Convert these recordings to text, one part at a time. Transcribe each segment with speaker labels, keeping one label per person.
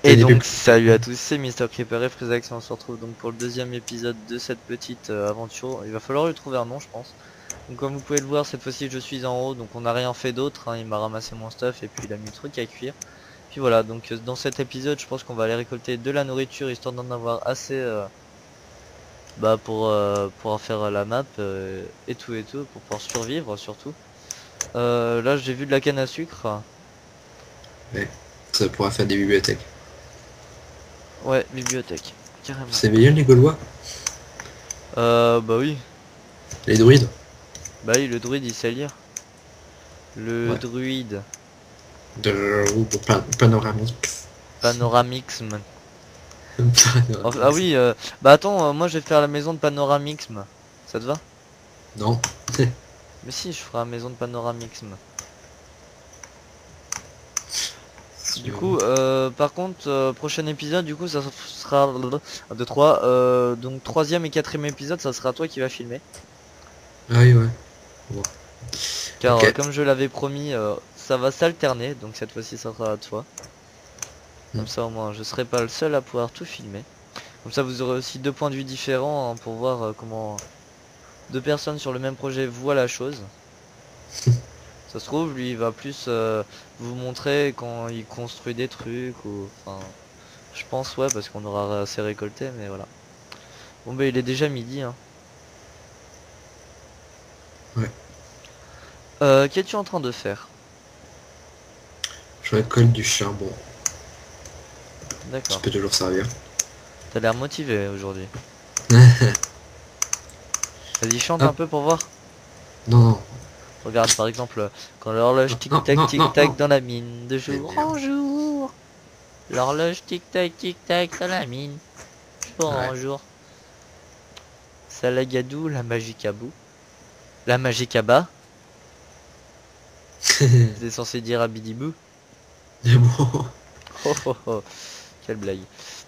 Speaker 1: Et donc salut à tous, c'est Mister Creeper et Freezax et on se retrouve donc pour le deuxième épisode de cette petite aventure. Il va falloir lui trouver un nom je pense. Donc comme vous pouvez le voir cette fois-ci je suis en haut, donc on n'a rien fait d'autre, hein. Il m'a ramassé mon stuff et puis il a mis le truc à cuire. Puis voilà, donc dans cet épisode je pense qu'on va aller récolter de la nourriture histoire d'en avoir assez pour en faire la map et tout, pour pouvoir survivre surtout. Là j'ai vu de la canne à sucre.
Speaker 2: Ouais, ça pourra faire des bibliothèques.
Speaker 1: Ouais, bibliothèque, carrément.
Speaker 2: C'est bien les Gaulois,
Speaker 1: Bah oui.
Speaker 2: les druides.
Speaker 1: Bah oui, le druide il sait lire. Le
Speaker 2: Ouais.
Speaker 1: druide.
Speaker 2: Panoramique.
Speaker 1: Panoramixme. Ah
Speaker 2: Panoramique.
Speaker 1: oui, bah attends, moi je vais faire la maison de panoramixme. Ça te va?
Speaker 2: Non.
Speaker 1: Mais si, je ferai la maison de panoramixme. Du coup, par contre, prochain épisode, du coup, ça sera 1, 2, 3. Donc troisième et quatrième épisode, ça sera toi qui va filmer.
Speaker 2: Ah oui, ouais. Bon.
Speaker 1: Car
Speaker 2: Ok.
Speaker 1: comme je l'avais promis, ça va s'alterner. Donc cette fois-ci, ça sera à toi. Comme ça, au moins, je serai pas le seul à pouvoir tout filmer. Comme ça, vous aurez aussi deux points de vue différents hein, pour voir comment deux personnes sur le même projet voient la chose. Ça se trouve, lui, il va plus vous montrer quand il construit des trucs ou, enfin, je pense ouais, parce qu'on aura assez récolté, mais voilà. Bon bah, il est déjà midi. Hein.
Speaker 2: Ouais.
Speaker 1: Qu'es-tu en train de faire?
Speaker 2: Je récolte du charbon. Ça
Speaker 1: D'accord.
Speaker 2: peut toujours servir.
Speaker 1: T'as l'air motivé aujourd'hui. Vas-y, chante un
Speaker 2: Hop.
Speaker 1: peu pour voir.
Speaker 2: Non, non.
Speaker 1: Regarde, par exemple, quand l'horloge
Speaker 2: Non, non, non,
Speaker 1: tic-tac
Speaker 2: non.
Speaker 1: dans la mine, de
Speaker 2: Mais
Speaker 1: jour
Speaker 2: merde.
Speaker 1: en jour. L'horloge tic-tac dans la mine, jour
Speaker 2: Ouais.
Speaker 1: en jour. Salagadou, la magique à bout. La magique à bas. C'était censé dire Abidibou.
Speaker 2: Mais bon.
Speaker 1: Oh oh oh. Quelle blague.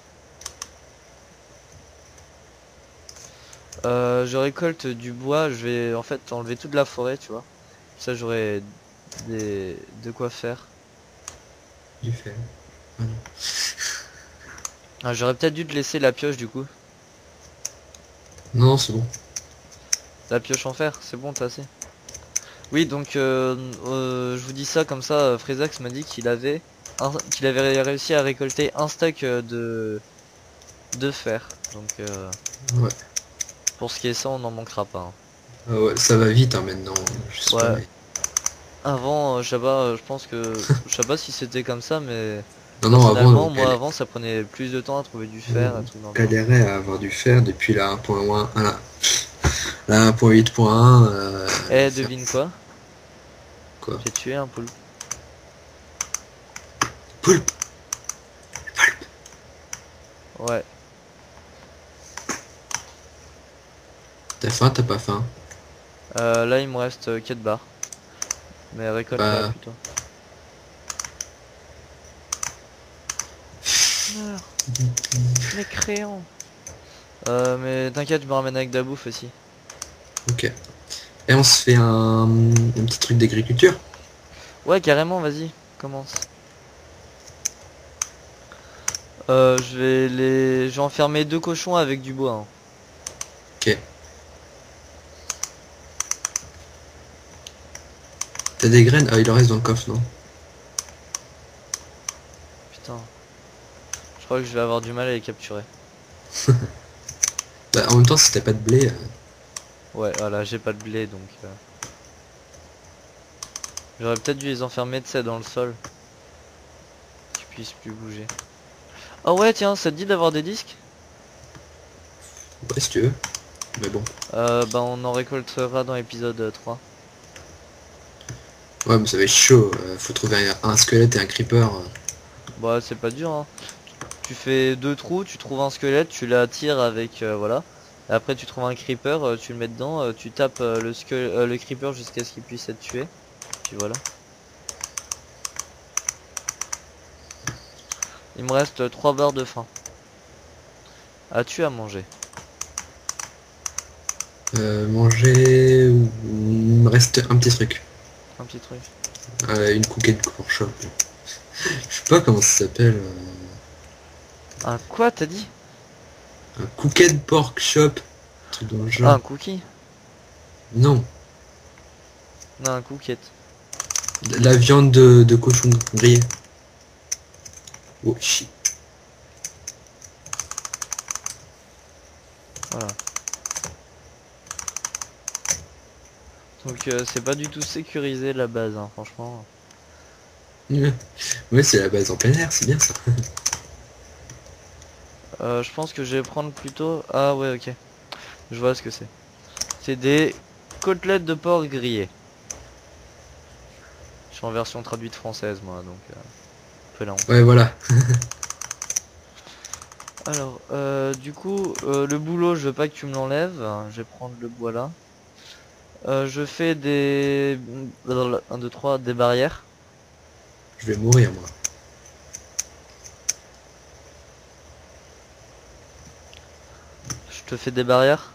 Speaker 1: Je récolte du bois. Je vais en fait enlever toute la forêt, tu vois. Ça, j'aurai de quoi faire.
Speaker 2: Du fer. Ah non.
Speaker 1: Ah, j'aurais peut-être dû te laisser la pioche du coup.
Speaker 2: Non, c'est bon.
Speaker 1: La pioche en fer, c'est bon, t'as assez. Oui, donc je vous dis ça comme ça. Freezax m'a dit qu'il avait réussi à récolter un stack de fer. Donc
Speaker 2: Ouais.
Speaker 1: pour ce qui est ça, on n'en manquera pas. Hein.
Speaker 2: Ah ouais, ça va vite hein, maintenant. Je sais pas,
Speaker 1: Ouais.
Speaker 2: mais.
Speaker 1: Avant, je sais pas, je pense que je sais pas si c'était comme ça, mais
Speaker 2: Non, non, avant,
Speaker 1: personnellement, moi avant, ça prenait plus de temps à trouver du fer, un
Speaker 2: on
Speaker 1: truc dans le genre.
Speaker 2: galérait à avoir du fer depuis la 1.1. La 1.8.1.
Speaker 1: Eh,
Speaker 2: Faire
Speaker 1: devine quoi?
Speaker 2: quoi?
Speaker 1: J'ai tué un poulpe.
Speaker 2: Poulpe.
Speaker 1: Ouais.
Speaker 2: T'as faim, t'as pas faim?
Speaker 1: Là, il me reste 4 barres. Mais récolte-la
Speaker 2: Bah.
Speaker 1: plutôt. Meurs, mécréant. Mais t'inquiète, je me ramène avec de la bouffe aussi.
Speaker 2: Ok. Et on se fait un petit truc d'agriculture?
Speaker 1: Ouais, carrément, vas-y, commence. Je vais enfermer 2 cochons avec du bois. Hein.
Speaker 2: Ok. T'as des graines? Ah, il en reste dans le coffre, non?
Speaker 1: Putain, je crois que je vais avoir du mal à les capturer.
Speaker 2: Bah, en même temps, si t'as pas de blé.
Speaker 1: Ouais, voilà, j'ai pas de blé donc. J'aurais peut-être dû les enfermer, tu sais, dans le sol. Qu'ils puissent plus bouger. Oh ouais, tiens, ça te dit d'avoir des disques?
Speaker 2: Ouais, si tu veux. Mais bon.
Speaker 1: Bah on en récoltera dans l'épisode 3.
Speaker 2: Ouais, mais ça va être chaud. Faut trouver un squelette et un creeper.
Speaker 1: Bah c'est pas dur, hein. Tu fais 2 trous, tu trouves un squelette, tu l'attires avec, voilà. Et après tu trouves un creeper, tu le mets dedans, tu tapes le creeper jusqu'à ce qu'il puisse être tué. Puis voilà. Il me reste 3 barres de faim. As-tu à manger?
Speaker 2: Manger. Il me reste un petit truc.
Speaker 1: Un petit truc.
Speaker 2: Une cookie de courge. Je sais pas comment ça s'appelle.
Speaker 1: Un quoi t'as dit?
Speaker 2: Un Cooked Pork Shop. Truc dans le
Speaker 1: Ah, un
Speaker 2: genre.
Speaker 1: cookie?
Speaker 2: Non.
Speaker 1: Non, un cookiette.
Speaker 2: La viande de cochon grillée. Oh shit.
Speaker 1: Voilà. Donc c'est pas du tout sécurisé la base, hein, franchement.
Speaker 2: Ouais, c'est la base en plein air, c'est bien ça.
Speaker 1: Je pense que je vais prendre plutôt... Ah ouais, ok. Je vois ce que c'est. C'est des côtelettes de porc grillées. Je suis en version traduite française, moi, donc... un peu la honte.
Speaker 2: Ouais, voilà.
Speaker 1: Alors, du coup, le boulot, je veux pas que tu me l'enlèves. Je vais prendre le bois là. Je fais des... 1, 2, 3, des barrières.
Speaker 2: Je vais mourir, moi.
Speaker 1: Je te fais des barrières.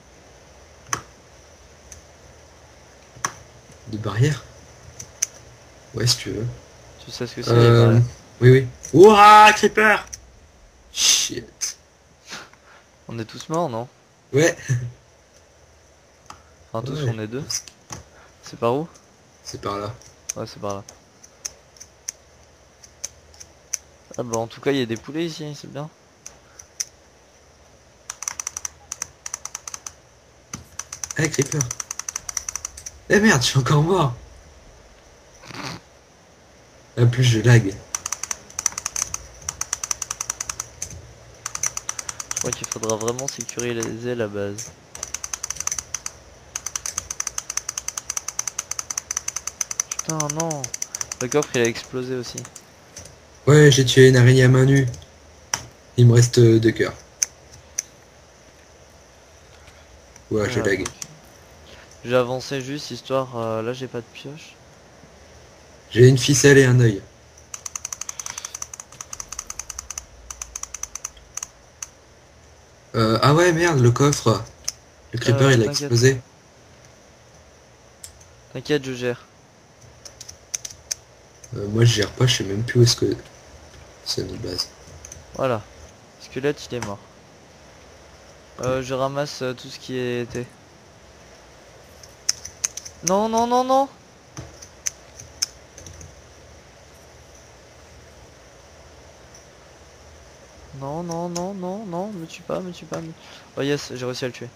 Speaker 2: De barrière. Ouais, si tu veux.
Speaker 1: Tu sais ce que c'est les barrières?
Speaker 2: Oui, oui. Ouah, Creeper. Shit.
Speaker 1: On est tous morts, non?
Speaker 2: Ouais.
Speaker 1: Enfin, tous,
Speaker 2: Ouais.
Speaker 1: on est deux. C'est par où?
Speaker 2: C'est par là.
Speaker 1: Ouais, c'est par là. Ah bah en tout cas, il y a des poulets ici, c'est bien.
Speaker 2: Eh, Creeper. Eh merde, je suis encore mort. En plus, je lag.
Speaker 1: Je crois qu'il faudra vraiment sécuriser la base. Putain, non. Le coffre, il a explosé aussi.
Speaker 2: Ouais, j'ai tué une araignée à main nue. Il me reste 2 cœurs. Ouais, je
Speaker 1: Voilà,
Speaker 2: lag.
Speaker 1: donc... J'ai avancé juste histoire... là, j'ai pas de pioche.
Speaker 2: J'ai une ficelle et un œil. Ah ouais, merde, le coffre. Le creeper, il a
Speaker 1: T'inquiète.
Speaker 2: explosé.
Speaker 1: T'inquiète, je gère.
Speaker 2: Moi, je gère pas, je sais même plus où est-ce que c'est notre base.
Speaker 1: Voilà. Squelette, il est mort. Je ramasse tout ce qui était. Non, non, non, non. Non, non, non, non, non, me tue pas, me tue pas. Oh yes, j'ai réussi à le tuer.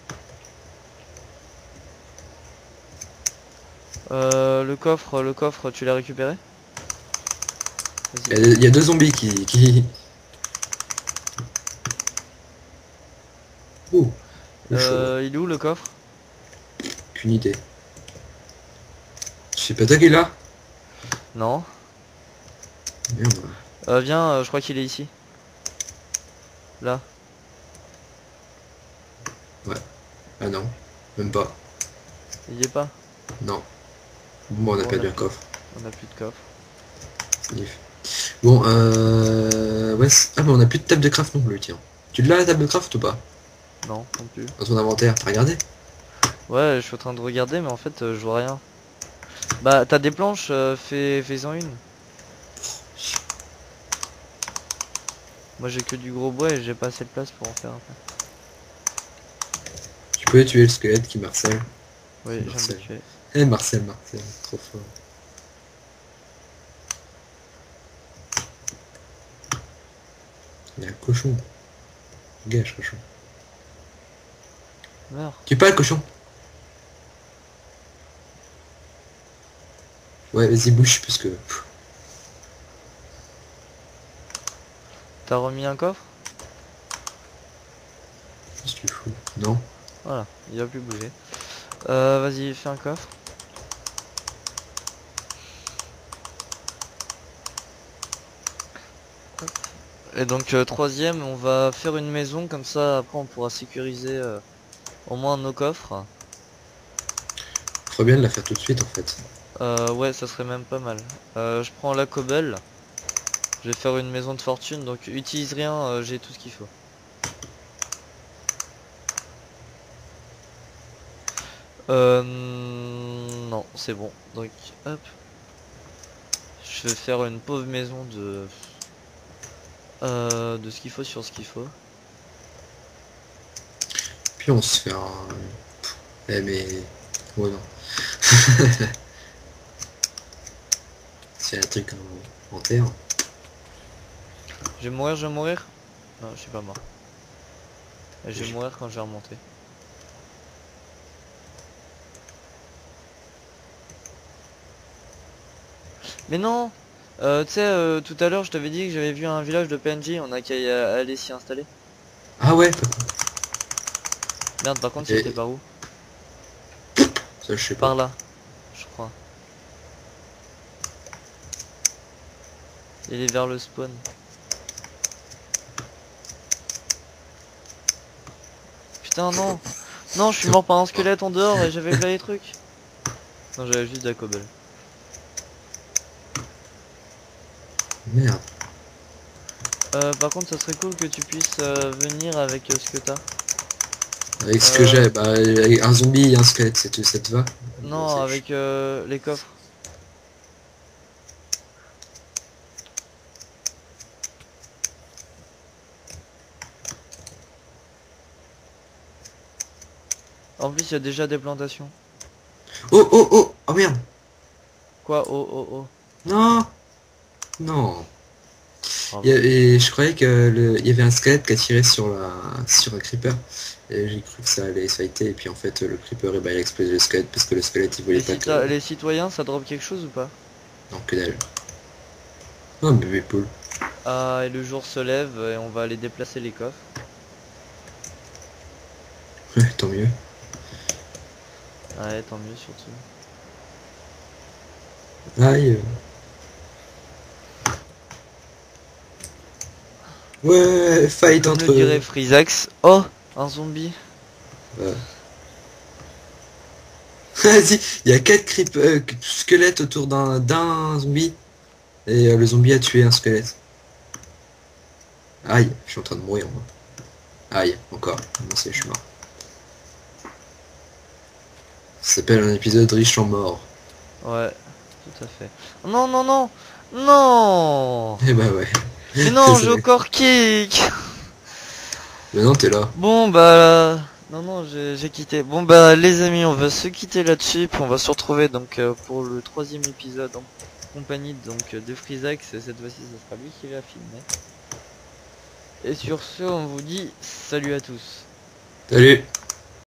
Speaker 1: Le coffre, tu l'as récupéré? Vas-y.
Speaker 2: Il y a 2 zombies qui... Ouh, ouh, chaud là.
Speaker 1: Il est où le coffre?
Speaker 2: Qu'une idée. Je sais pas toi qui est là.
Speaker 1: Non.
Speaker 2: Merde.
Speaker 1: Viens, je crois qu'il est ici. Là.
Speaker 2: Ouais. Ah non. Même pas.
Speaker 1: Il y est pas.
Speaker 2: Non. Bon, on a
Speaker 1: Bon,
Speaker 2: perdu un coffre.
Speaker 1: on a plus de coffre.
Speaker 2: Sniff. Bon, ouais. Ah, mais on a plus de table de craft non plus, tiens. Tu l'as la table de craft ou pas?
Speaker 1: Non, non plus.
Speaker 2: Dans ton inventaire, t'as regardé?
Speaker 1: Ouais, je suis en train de regarder, mais en fait, je vois rien. Bah, t'as des planches, fais-en une. Moi, j'ai que du gros bois et j'ai pas assez de place pour en faire un peu.
Speaker 2: Tu peux tuer le squelette qui marcelle.
Speaker 1: Oui, je viens de le
Speaker 2: Marcel.
Speaker 1: tuer.
Speaker 2: Eh, Marcel, trop fort. Il y a un cochon. Gage, cochon.
Speaker 1: Meurs.
Speaker 2: Tu pas le cochon? Ouais, vas-y, bouge, parce que...
Speaker 1: T'as remis un coffre?
Speaker 2: Qu'est-ce que tu fous? Non.
Speaker 1: Voilà, il a plus bougé. Vas-y, fais un coffre. Et donc troisième, on va faire une maison comme ça. Après, on pourra sécuriser au moins nos coffres.
Speaker 2: Trop bien de la faire tout de suite, en fait.
Speaker 1: Ouais, ça serait même pas mal. Je prends la cobble. Je vais faire une maison de fortune. Donc utilise rien, j'ai tout ce qu'il faut. Non, c'est bon. Donc hop, je vais faire une pauvre maison de De ce qu'il faut sur ce qu'il faut.
Speaker 2: Puis on se fait un... Eh mais... Ouais non. C'est un truc en terre.
Speaker 1: Je vais mourir, je vais mourir. Non, je suis pas mort. Je vais mourir quand je vais remonter. Mais non, tu sais, tout à l'heure je t'avais dit que j'avais vu un village de PNJ, on a qu'à aller s'y installer.
Speaker 2: Ah ouais,
Speaker 1: Merde, par contre
Speaker 2: Et-
Speaker 1: c'était par où?
Speaker 2: ça je sais pas.
Speaker 1: Par là, je crois. Il est vers le spawn. Putain non. Non, je suis mort par un squelette en dehors et j'avais là les trucs. Non, j'avais juste de la cobble.
Speaker 2: Merde.
Speaker 1: Par contre ça serait cool que tu puisses venir avec ce que t'as.
Speaker 2: Avec ce que j'ai, bah avec un zombie et un squelette, c'est tout, ça te va? Bon,
Speaker 1: Non, avec les coffres. En plus il y a déjà des plantations.
Speaker 2: Oh oh oh! Oh merde!
Speaker 1: Quoi? Oh oh oh.
Speaker 2: Non! Non!
Speaker 1: Bravo.
Speaker 2: Et je croyais que il y avait un squelette qui a tiré sur un creeper. Et j'ai cru que ça allait fighter, et puis en fait le creeper et bah, il a explosé le squelette parce que le squelette il voulait pas que...
Speaker 1: Les citoyens ça drop quelque chose ou pas?
Speaker 2: Non, que dalle. Oh bébé poule.
Speaker 1: Ah, et le jour se lève et on va aller déplacer les coffres.
Speaker 2: Ouais, tant mieux.
Speaker 1: Ouais, tant mieux surtout.
Speaker 2: Aïe. Ouais, fight
Speaker 1: Comme
Speaker 2: entre
Speaker 1: le dirait
Speaker 2: eux.
Speaker 1: Frisax. Oh, un zombie.
Speaker 2: Vas-y, il y a 4 squelettes autour d'un zombie. Et le zombie a tué un squelette. Aïe, je suis en train de mourir moi. Aïe, encore. Non, je suis mort. Ça s'appelle un épisode riche en morts.
Speaker 1: Ouais, tout à fait. Non, non, non. Non.
Speaker 2: Eh bah ouais.
Speaker 1: Mais non, j'ai
Speaker 2: Désolé.
Speaker 1: encore kick.
Speaker 2: Maintenant t'es là.
Speaker 1: Bon bah non non j'ai quitté. Bon bah les amis on va se quitter là-dessus puis on va se retrouver donc pour le troisième épisode en compagnie donc de Frisax. Cette fois-ci ce sera lui qui va filmer. Et sur ce on vous dit salut à tous.
Speaker 2: Salut.